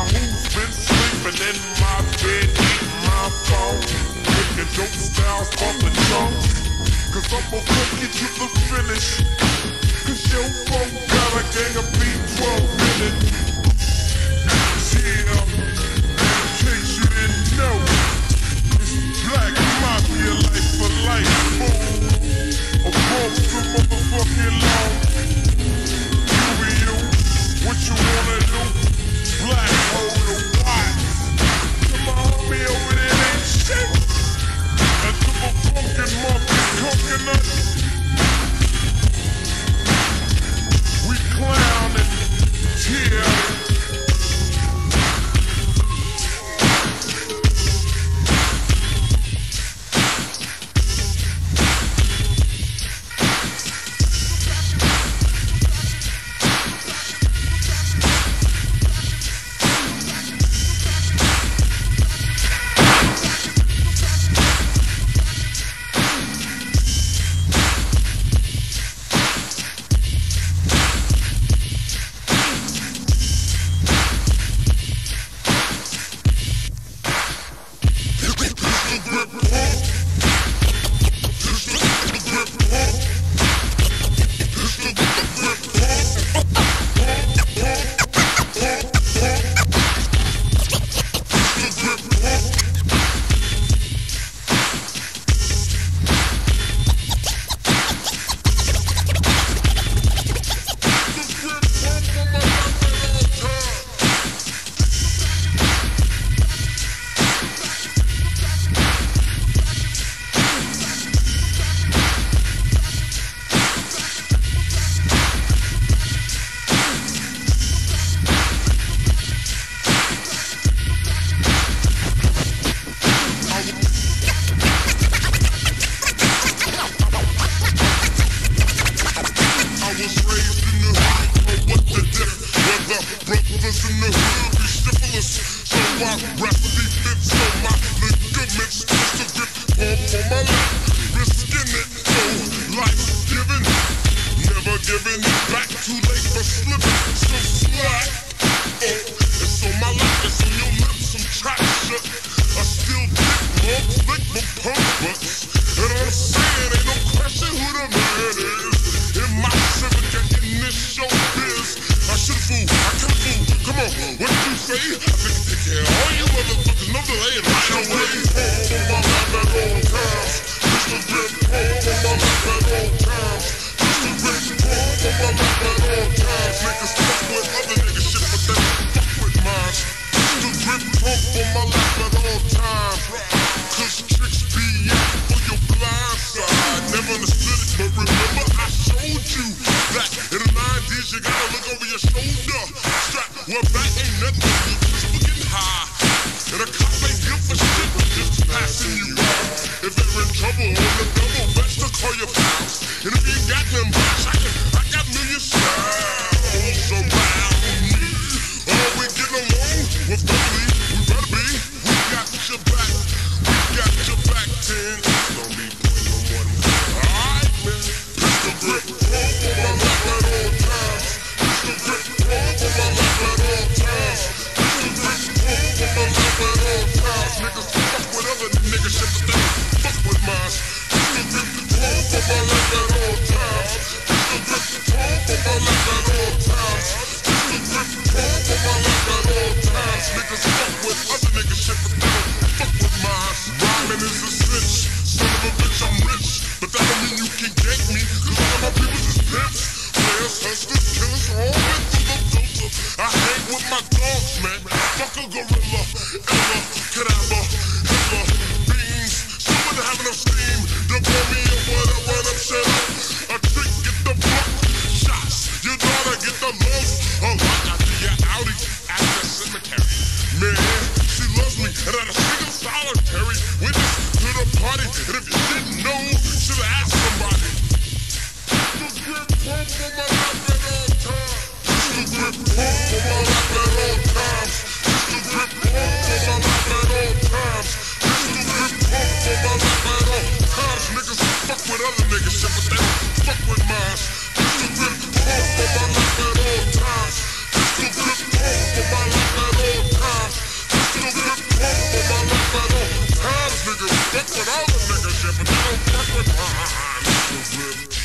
who's been sleeping in my bed, eating my phone, making dope styles off the chunks. Cause I'ma fuck you to the finish. Cause your phone got a gang of B12 in it. Yeah, in case you didn't know, it's Black Mafia life for life, fool. Across the motherfucking law. You be you, what you wanna do? Black hole to what? Come on, me over there ain't shit. And to a funkin' muffin coconut. We clownin', yeah. Pistolgrip-Pump for my life at all times. nigga shit, but you don't fuck with mine. Pistol grip.